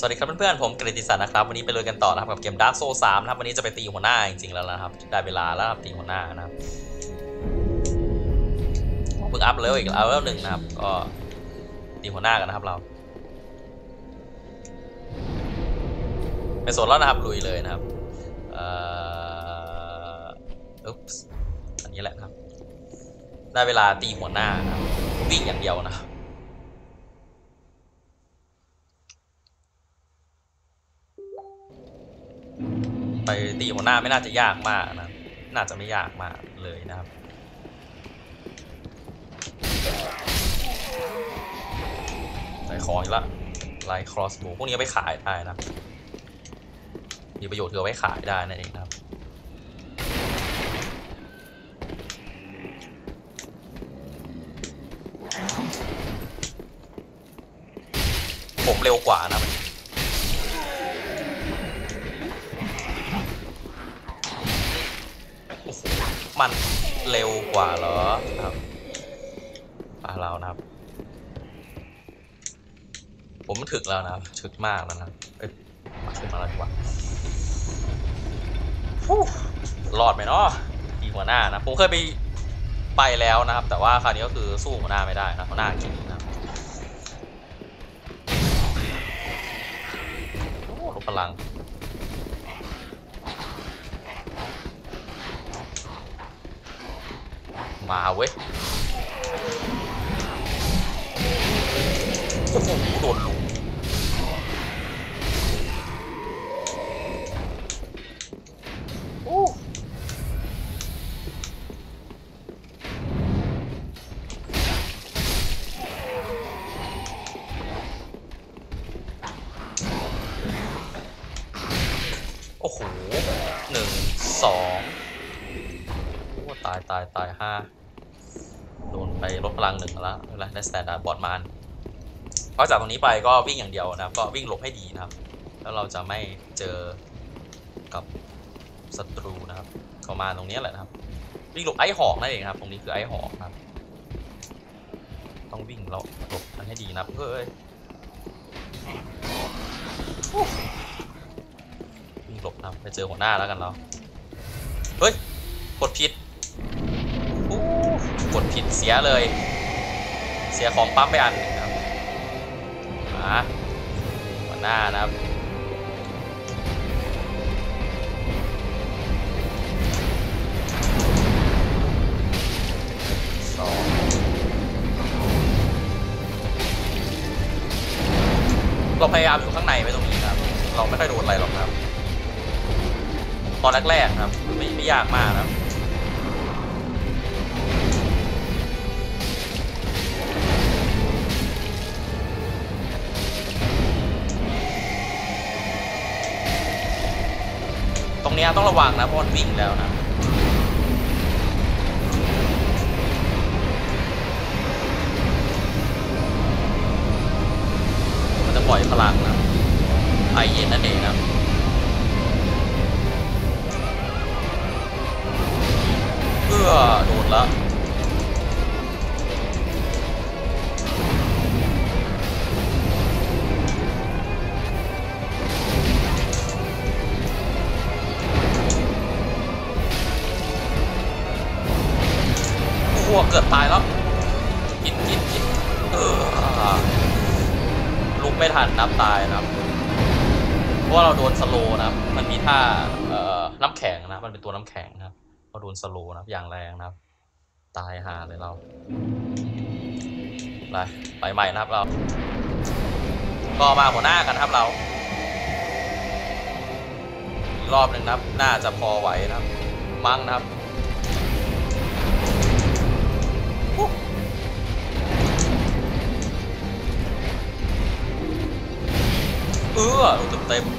สวัสดีครับเพื่อนๆผมกฤติศักดิ์นะครับวันนี้ไปลุยกันต่อนะครับกับเกม Dark Souls 3นะครับวันนี้จะไปตีหัวหน้าจริงๆแล้วนะครับได้เวลาแล้วตีหัวหน้านะครับเพิ่งอัพเลเวลอีกเลเวลหนึ่งนะครับก็ตีหัวหน้ากันนะครับเราไม่สนแล้วนะครับลุยเลยนะครับอุ๊บอันนี้แหละครับได้เวลาตีหัวหน้านะครับวิ่งอย่างเดียวนะไปตีหัวหน้าไม่น่าจะยากมากนะน่าจะไม่ยากมากเลยนะครับใส่ของอีกละไลท์ครอสโบว์พวกนี้เอาไปขายได้นะมีประโยชน์คือเอาไว้ขายได้นั่นเองนะครับผมเร็วกว่านะมันเร็วกว่าเหรอครับเรานะครับผมถึกแล้วนะถึกมากแล้วนะมาขึ้นมาแล้วดีกว่ารอดไหมเนาะทีหัวหน้านะผมเคยไปแล้วนะครับแต่ว่าคราวนี้ก็คือสู้หัวหน้าไม่ได้นะหัวหน้าเก่งนะลดพลังมาเว้ยโอ้โหโดนลุมโอ้โห1 2ตาย5โดนไปลดพลัง1แล้วได้สแตนดาร์ดบอร์ดมานเพราะจากตรงนี้ไปก็วิ่งอย่างเดียวนะครับก็วิ่งหลบให้ดีนะครับแล้วเราจะไม่เจอกับศัตรูนะครับเข้ามาตรงนี้แหละนะครับวิ่งหลบไอ้หอกนั่นเองครับตรงนี้คือไอ้หอกครับต้องวิ่งเราหลบมันให้ดีนะเฮ้ยวิ่งหลบนะไปเจอหัวหน้าแล้วกันเราเฮ้ยกดผิดกดผิดเสียเลยเสียของปั๊มไปอันหนึ่งครับหัวหน้านะครับเราพยายามอยู่ข้างในไว้ตรงนี้ครับเราไม่ค่อยโดนอะไรหรอกครับตอนแรกๆครับไม่ยากมากนะตรงนี้ต้องระวังนะเพราะมันวิ่งแล้วนะมันจะปล่อยพลังนะไอเย็นนั่นเองนะเพื่อโดนแล้วเกือบตายแล้วกินลุกไม่ทันนับตายนะครับเพราะว่าเราโดนสโลนะครับมันมีท่าน้ำแข็งนะมันเป็นตัวน้ำแข็งนะครับพอโดนสโลนะครับอย่างแรงนะครับตายห่าเลยเราไปใหม่นะครับเราก็มาหัวหน้ากันครับเราอีกรอบหนึ่งนะครับน่าจะพอไหวนะครับมั้งนะครับลงเต็ม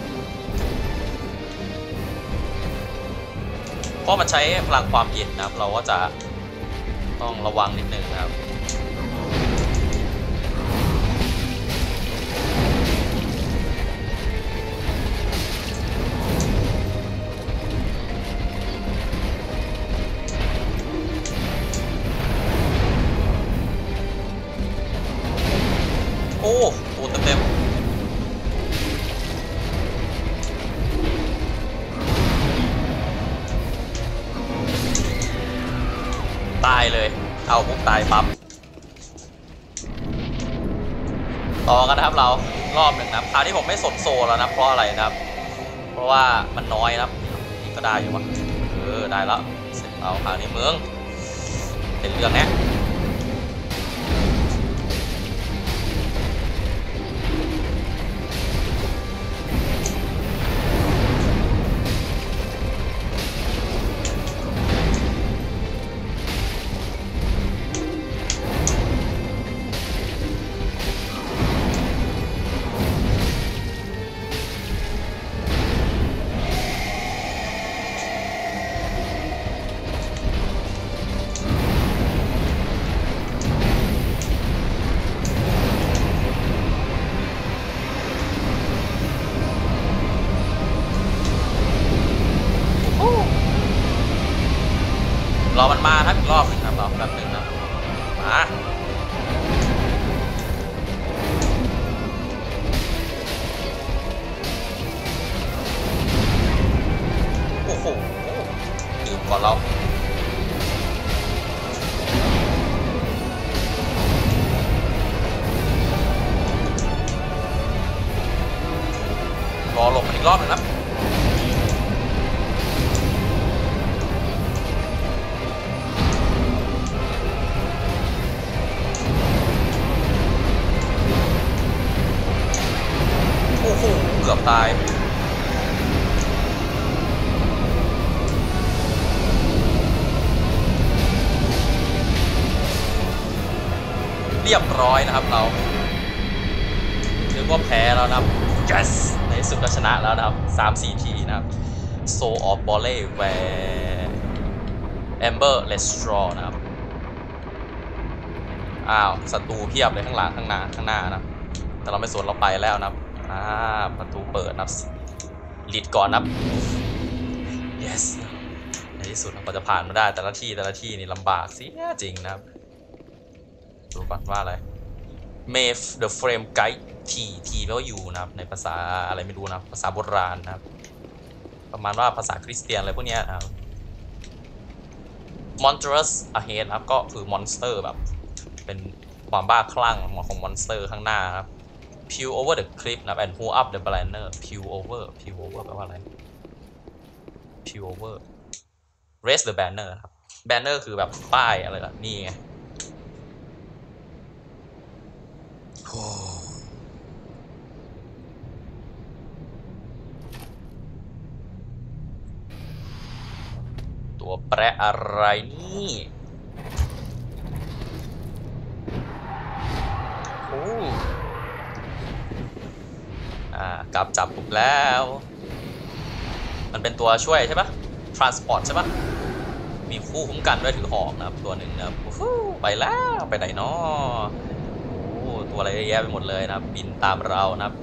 เพราะมันใช้พลังความเย็นนะครับเราก็จะต้องระวังนิดนึงนะครับโอ้โหเต็มตายเลยเอาปุ๊บตายปั๊บต่อกันนะครับเรารอบหนึ่งนะคราวที่ผมไม่สนโซแล้วนะเพราะอะไรนะครับเพราะว่ามันน้อยนะครับนี่ก็ได้อยู่วะได้แล้วเสร็จเอาคราวนี้เมืองเป็นเรื่องแน่รอมันมาครับอีกรอบหนึ่งครับรอแบบหนึ่งนะมาโอ้โหอยู่ก่อนเรารอลงมันอีกรอบหนึ่งครับโอ้โหเกือบตายเรียบร้อยนะครับเรานึกว่าแพ้แล้วนะครับ yes ในสุดก็ชนะแล้วนะครับ 3-4 ทีนะครับ Soul of Volley where Amber Let's Draw นะครับอ้าวศัตรูเพียบเลยข้างหลังข้างหน้านะครับแต่เราไม่สนเราไปแล้วนะครับประตูเปิดนะครับลีดก่อนนะครับ yes ในที่สุดเราจะผ่านมาได้แต่ละที่นี่ลำบากสิจริงนะครับดูก่อนว่าอะไร May the Frame Guide T แปลว่าอยู่นะครับในภาษาอะไรไม่รู้นะภาษาโบราณนะครับประมาณว่าภาษาคริสเตียนอะไรพวกนี้นะครับ Monstrous Ahead นะครับก็คือมอนสเตอร์แบบเป็นความบ้าคลั่งของมอนสเตอร์ข้างหน้าครับ Pew over the cliff นะครับ and pull up the banner Pew over แปลว่าอะไร Pew over raise the banner ครับ banner คือแบบป้ายอะไรล่ะนี่ไงตัวแปรอะไรนี่กลับจับปุ๊บแล้วมันเป็นตัวช่วยใช่ปะ transport ใช่ปะมีคู่คุ้มกันด้วยถือหอกนะครับตัวหนึ่งนะครับไปแล้วไปไหนเนาะตัวอะไรเยอะแยะไปหมดเลยนะครับบินตามเรานะครับ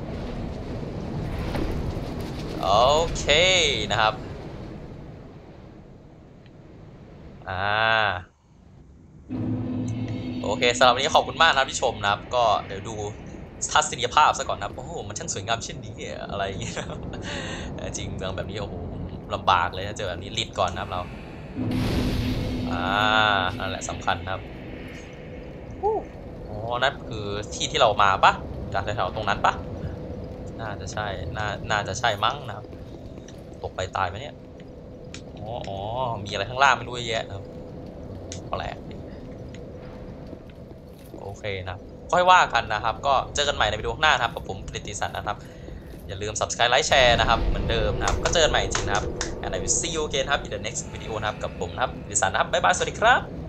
โอเคนะครับโอเคสำหรับวันนี้ขอบคุณมากนะครับที่ชมนะครับก็เดี๋ยวดูทัศนียภาพซะก่อนนะครับโอ้โหมันช่างสวยงามเช่นนี้อะไรอย่างเงี้ยจริงเมืองแบบนี้โอ้โหลำบากเลยถ้าเจอแบบนี้ลิดก่อนนะครับเรานั่นแหละสำคัญนะครับอ๋อนั่นคือที่เรามาปะจากแถวๆตรงนั้นปะน่าจะใช่น่าจะใช่มั้งนะครับตกไปตายไหมเนี่ยอ๋อมีอะไรข้างล่างไม่รู้เยอะแยะนะครับแปลกโอเคนะค่อยว่ากันนะครับก็เจอกันใหม่ในวิดีโอหน้านะครับกับผมกฤติสันนะครับอย่าลืม subscribe ไลค์แชร์นะครับเหมือนเดิมนะครับก็เจอกันใหม่จริงนะครับ and I will see you again ครับ in the next video นะครับกับผมนะครับกฤติสันนะครับบ๊ายบายสวัสดีครับ